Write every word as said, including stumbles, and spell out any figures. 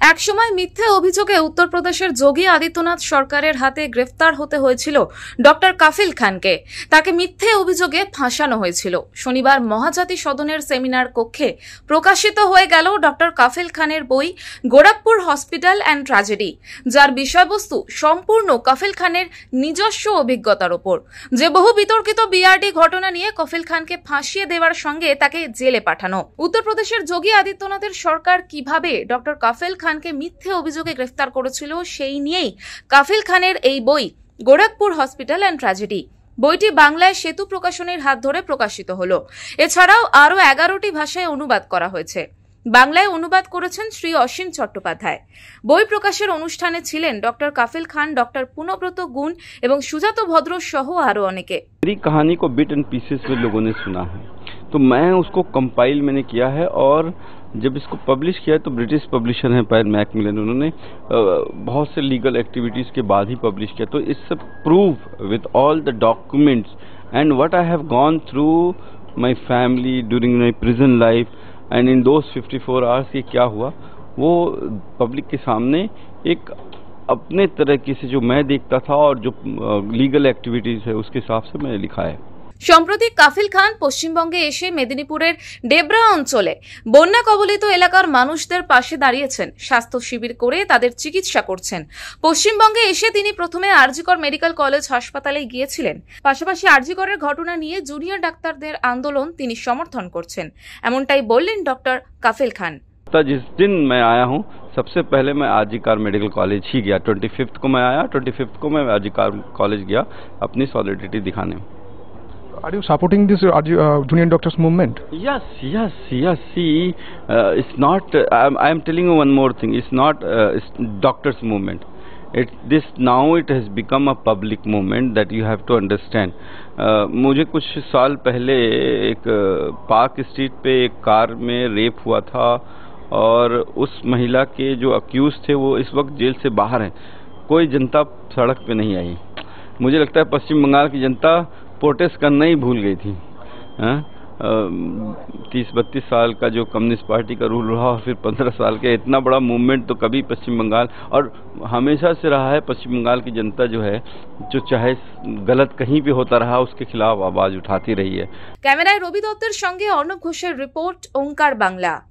একসময় মিথ্যে অভিযোগে উত্তরপ্রদেশের যোগী আদিত্যনাথ সরকারের হাতে গ্রেফতার হতে হয়েছিল ডক্টর কাফিল খানকে। তাকে মিথ্যে অভিযোগে ফাঁসানো হয়েছিল। শনিবার মহাজাতি সদনের সেমিনার কক্ষে প্রকাশিত হয়ে গেল ডক্টর কাফিল খানের বই গোরখপুর হসপিটাল অ্যান্ড ট্র্যাজেডি, যার বিষয়বস্তু সম্পূর্ণ কাফিল খানের নিজস্ব অভিজ্ঞতার ওপর। যে বহু বিতর্কিত বিআরডি ঘটনা নিয়ে কাফিল খানকে ফাঁসিয়ে দেওয়ার সঙ্গে তাকে জেলে পাঠানো। উত্তরপ্রদেশের যোগী আদিত্যনাথের সরকার কিভাবে ডক্টর কাফিল খানকে মিথ্যে অভিযোগে গ্রেফতার করেছিল সেই নিয়েই কাফিল খানের এই বই গোরখপুর হসপিটাল অ্যান্ড ট্র্যাজেডি। বইটি বাংলায় সেতু প্রকাশনীর হাত ধরে প্রকাশিত হলো। এছাড়াও আরও এগারোটি ভাষায় অনুবাদ করা হয়েছে। বাংলায় অনুবাদ করেছেন শ্রী অসীম চট্টোপাধ্যায়। বই প্রকাশের অনুষ্ঠানে ছিলেন ডক্টর কাফিল খান, ডক্টর পুনব্রত গুণ এবং সুজাত ভদ্র সহ আরো অনেকে। मेरी कहानी को बिट एंड पीसेस में लोगों ने सुना है, तो मैं उसको कंपाइल मैंने किया है और जब इसको पब्लिश किया तो ब्रिटिश पब्लिशर हैं पैर मैकमिलन, उन्होंने बहुत से लीगल एक्टिविटीज़ के बाद ही पब्लिश किया। तो it's prove with all the documents and what I have gone through my family during my prison life and in those fifty four hours ये क्या हुआ, वो पब्लिक के सामने एक अपने तरीके से जो मैं देखता था और जो लीगल एक्टिविटीज़ है उसके हिसाब से मैंने लिखा है। সম্প্রতি কাফিল খান পশ্চিমবঙ্গে এসে মেদিনীপুরের ডেবরা অঞ্চলে বন্যা কবলিত এলাকার মানুষদের পাশে দাঁড়িয়েছেন, স্বাস্থ্য শিবির করে তাদের চিকিৎসা করছেন। পশ্চিমবঙ্গে এসে তিনি প্রথমে আরজিকর মেডিকেল কলেজ হাসপাতালে গিয়েছিলেন। পাশাপাশি আরজিকরের ঘটনা নিয়ে জুনিয়র ডাক্তারদের আন্দোলন তিনি সমর্থন করছেন, এমনটাই বললেন ডক্টর কাফিল খান। जिस दिन मैं आया हूँ सबसे पहले मैं आरजीकर मेडिकल कॉलेज ही गया। ट्वेंटी फिफ्थ को मैं आया, ट्वेंटी फिफ्थ को मैं आरजीकर कॉलेज गया अपनी सॉलिडिटी दिखाने। Are you supporting this uh, junior doctors movement? Yes, yes, yes. See, uh, it's not. Uh, I'm, I'm telling you one more thing. It's not uh, it's doctors movement. It this now it has become a public movement that you have to understand. Uh, मुझे कुछ साल पहले एक park street पे एक car में rape हुआ था और उस महिला के जो अक्यूज थे वो इस वक्त जेल से बाहर हैं। कोई जनता सड़क पे नहीं आई। मुझे लगता है पश्चिम बंगाल की जनता प्रोटेस्ट करना ही भूल गई थी। तीस बत्तीस साल का जो कम्युनिस्ट पार्टी का रूल रहा और फिर पंद्रह साल के इतना बड़ा मूवमेंट तो कभी पश्चिम बंगाल और हमेशा से रहा है। पश्चिम बंगाल की जनता जो है जो चाहे गलत कहीं भी होता रहा उसके खिलाफ आवाज उठाती रही है। कैमराय रवि दत्तर संगे अर्णब घोषेर रिपोर्ट ओंकार बांगला।